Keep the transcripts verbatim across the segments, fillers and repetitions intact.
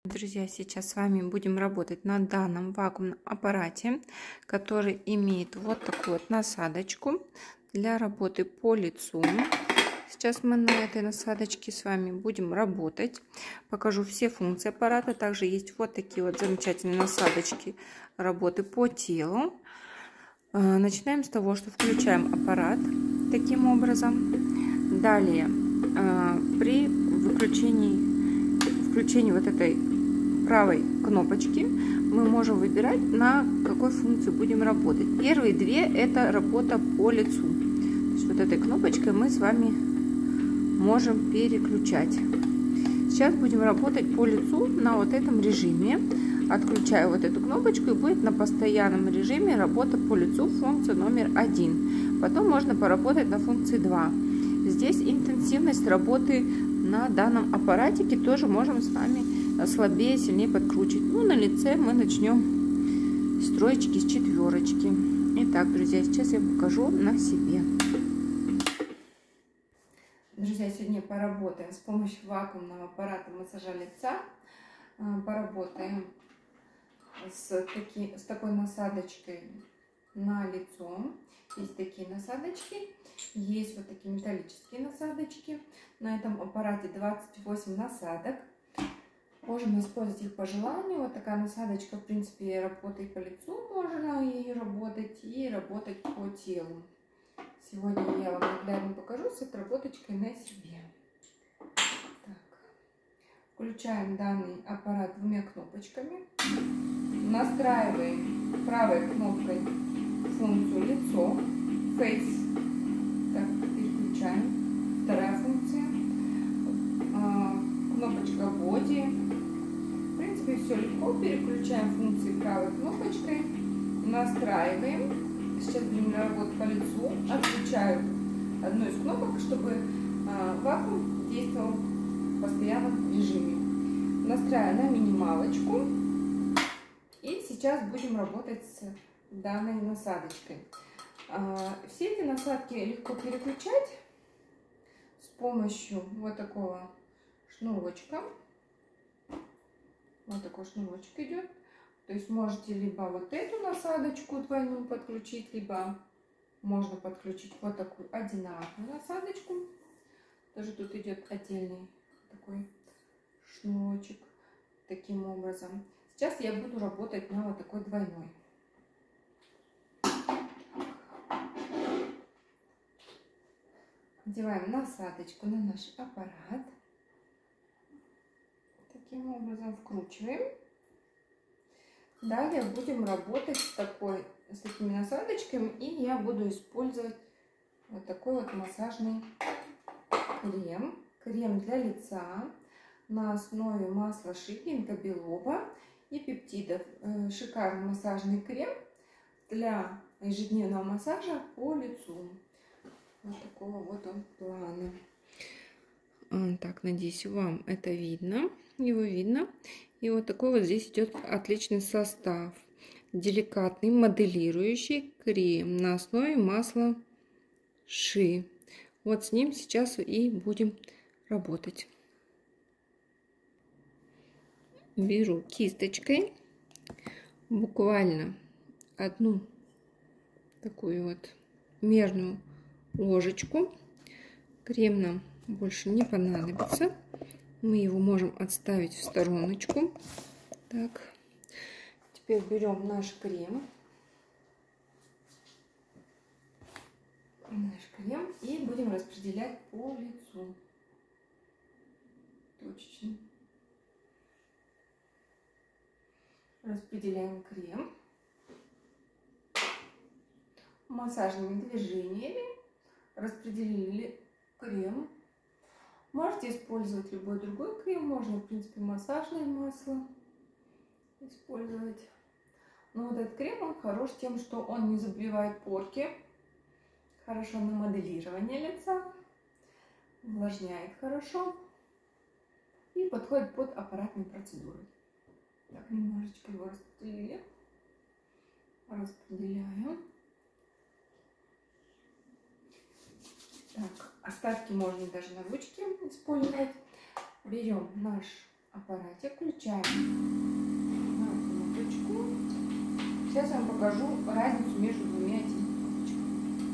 Друзья, сейчас с вами будем работать на данном вакуумном аппарате, который имеет вот такую вот насадочку для работы по лицу. Сейчас мы на этой насадочке с вами будем работать. Покажу все функции аппарата. Также есть вот такие вот замечательные насадочки работы по телу. Начинаем с того, что включаем аппарат таким образом. Далее при выключении, включении вот этой правой кнопочки мы можем выбирать, на какой функции будем работать. Первые две — это работа по лицу. То есть вот этой кнопочкой мы с вами можем переключать. Сейчас будем работать по лицу на вот этом режиме. Отключаю вот эту кнопочку, и будет на постоянном режиме работа по лицу, функция номер один. Потом можно поработать на функции два. Здесь интенсивность работы на данном аппаратике тоже можем с вами слабее, сильнее подкручивать. Ну, на лице мы начнем с троечки, с четверочки. Итак, друзья, сейчас я покажу на себе. Друзья, сегодня поработаем с помощью вакуумного аппарата массажа лица. Поработаем с, таки, с такой насадочкой на лицо. Есть такие насадочки, есть вот такие металлические насадочки. На этом аппарате двадцать восемь насадок. Можем использовать их по желанию. Вот такая насадочка, в принципе, работает по лицу, можно ей работать, и работать по телу. Сегодня я вам наглядно покажу с отработочкой на себе. Так. Включаем данный аппарат двумя кнопочками. Настраиваем правой кнопкой функцию лицо, face. Так, переключаем. Вторая функция. Кнопочка body. В принципе, все легко. Переключаем функции правой кнопочкой. Настраиваем. Сейчас будем работать по лицу. Отключаю одну из кнопок, чтобы вакуум действовал в постоянном режиме. Настраиваю на минималочку. И сейчас будем работать с данной насадочкой. Все эти насадки легко переключать с помощью вот такого шнурочка. Вот такой шнурочек идет. То есть можете либо вот эту насадочку двойную подключить, либо можно подключить вот такую одинаковую насадочку. Тоже тут идет отдельный такой шнурочек. Таким образом. Сейчас я буду работать на вот такой двойной. Одеваем насадочку на наш аппарат. Таким образом вкручиваем. Далее будем работать с, такой, с такими насадочками. И я буду использовать вот такой вот массажный крем. Крем для лица на основе масла ши, гинка билоба и пептидов. Шикарный массажный крем для ежедневного массажа по лицу. Вот такого вот он плана. Так, надеюсь, вам это видно. Его видно. И вот такой вот здесь идет отличный состав. Деликатный моделирующий крем на основе масла ши. Вот с ним сейчас и будем работать. Беру кисточкой буквально одну такую вот мерную ложечку. Крем нам больше не понадобится. Мы его можем отставить в стороночку. Так. Теперь берем наш крем. Наш крем и будем распределять по лицу. Точечно. Распределяем крем. Массажными движениями распределили крем. Можете использовать любой другой крем, можно, в принципе, массажное масло использовать. Но вот этот крем, он хорош тем, что он не забивает порки, хорошо на моделирование лица, увлажняет хорошо и подходит под аппаратные процедуры. Так, немножечко его распределили. Распределяем. Так, остатки можно даже на ручке использовать. Берем наш аппарате. Включаем кнопочку. Сейчас я вам покажу разницу между двумя этими кнопочками.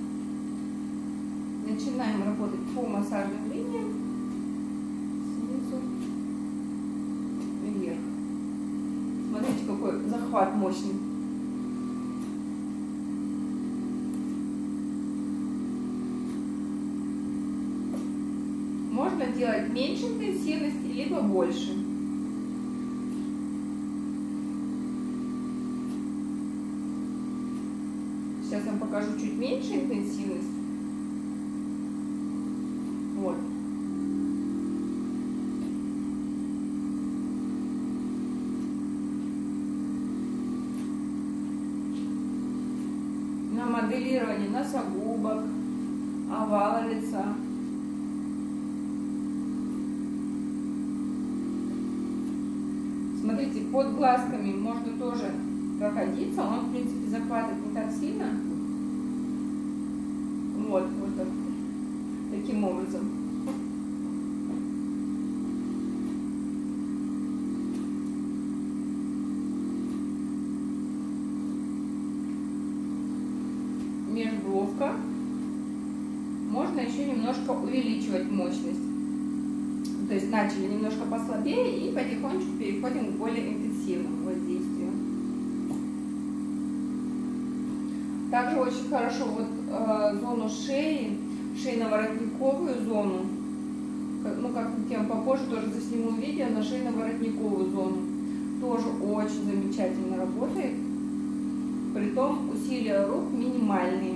Начинаем работать по массажным линиям снизу вверх. Смотрите, какой захват мощный. Можно делать меньше интенсивности, либо больше. Сейчас я вам покажу чуть меньше интенсивность. Вот. На моделирование носогубок, овала лица. Смотрите, под глазками можно тоже проходиться, он в принципе захватывает не так сильно. Вот, вот так, таким образом. Межбровка. Можно еще немножко увеличивать мощность. То есть начали немножко послабее и потихонечку переходим к более интенсивному воздействию. Также очень хорошо вот э, зону шеи, шейно-воротниковую зону. Ну, как-нибудь я попозже тоже засниму видео на шейно-воротниковую зону. Тоже очень замечательно работает. Притом усилия рук минимальные.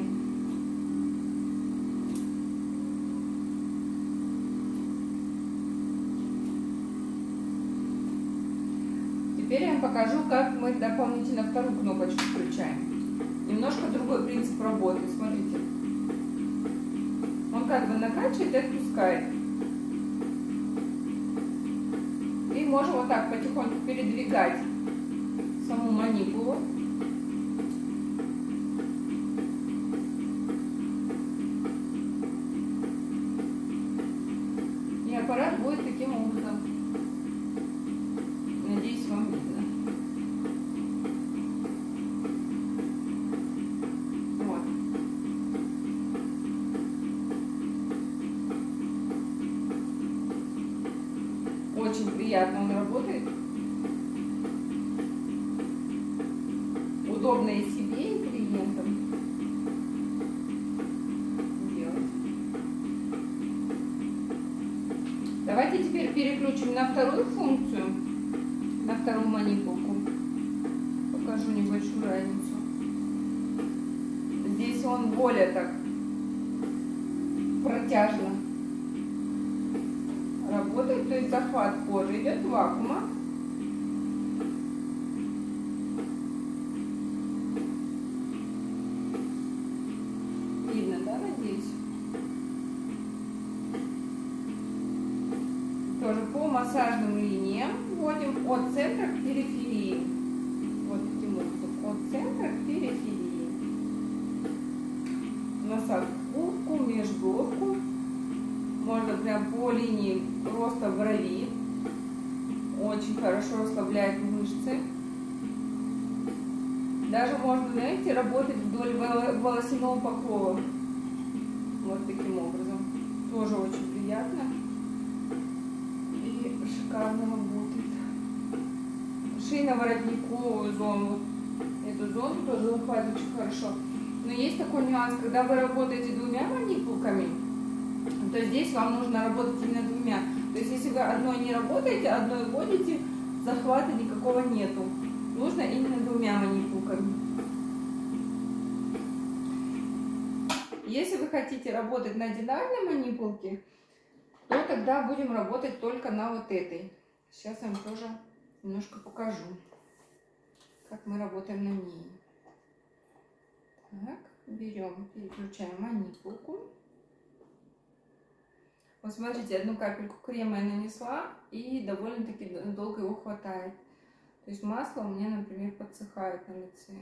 Теперь я вам покажу, как мы дополнительно вторую кнопочку включаем. Немножко другой принцип работы. Смотрите. Он как бы накачивает и отпускает. И можем вот так потихоньку передвигать саму манипулу. И аппарат будет таким образом. Надеюсь, вам видно. Вот. Очень приятно он работает. Удобно и себе, и клиентам делать. Давайте теперь переключим на вторую функцию. На вторую манипулку. Покажу небольшую разницу. Здесь он более так протяжно работает, то есть захват кожи идет вакуума. Видно, да, надеюсь? Тоже по массажным линиям вводим от центра к периферии. Вот таким образом. От центра к периферии. Носогубку, межбровку. Можно прям по линии роста брови. Очень хорошо расслабляет мышцы. Даже можно, знаете, работать вдоль волосяного покрова. Вот таким образом. Тоже очень приятно. И шикарно работает. Шейно-воротниковую зону. Эту зону тоже захватывает очень хорошо. Но есть такой нюанс, когда вы работаете двумя манипулками, то здесь вам нужно работать именно двумя. То есть если вы одной не работаете, одной вводите, захвата никакого нету. Нужно именно двумя манипулками. Если вы хотите работать на одинарной манипулке, то тогда будем работать только на вот этой. Сейчас я вам тоже немножко покажу, как мы работаем на ней. Так, берем, переключаем манипулку. Вот смотрите, одну капельку крема я нанесла, и довольно-таки долго его хватает. То есть масло у меня, например, подсыхает на лице.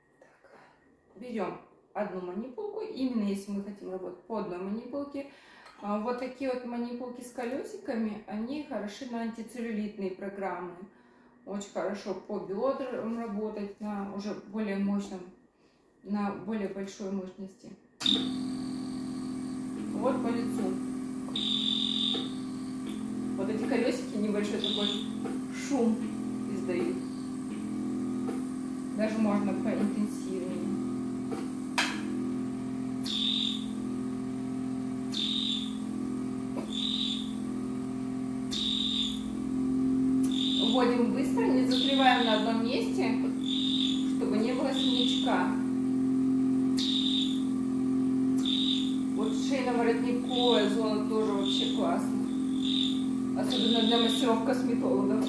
Так. Берем одну манипулку, именно если мы хотим работать по одной манипулке. Вот такие вот манипулки с колесиками, они хороши на антицеллюлитные программы. Очень хорошо по бедрам работать, на уже более мощном, на более большой мощности. Вот по лицу. Вот эти колесики небольшой такой шум издают. Даже можно поинтенсивнее. Вводим быстро, не застреваем на одном месте, чтобы не было синячка. Вот шейно-воротниковая зона тоже вообще классно. Особенно для мастеров-косметологов.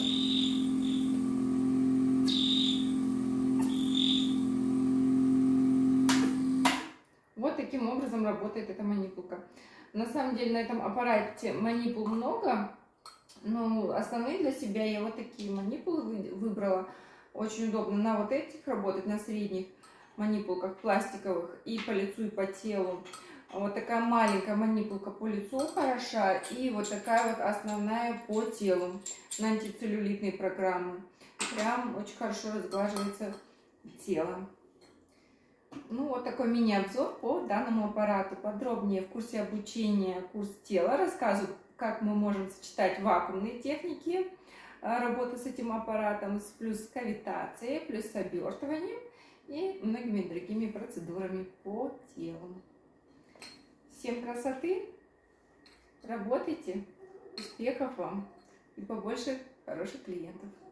Вот таким образом работает эта манипулка. На самом деле на этом аппарате манипул много. Но основные для себя я вот такие манипулы выбрала. Очень удобно на вот этих работать, на средних манипулках пластиковых и по лицу, и по телу. Вот такая маленькая манипулка по лицу хороша. И вот такая вот основная по телу на антицеллюлитные программы. Прям очень хорошо разглаживается тело. Ну вот такой мини-обзор по данному аппарату. Подробнее в курсе обучения «Курс тела» рассказывают, как мы можем сочетать вакуумные техники работы с этим аппаратом, с плюс кавитацией, плюс с обертыванием и многими другими процедурами по телу. Всем красоты, работайте, успехов вам и побольше хороших клиентов.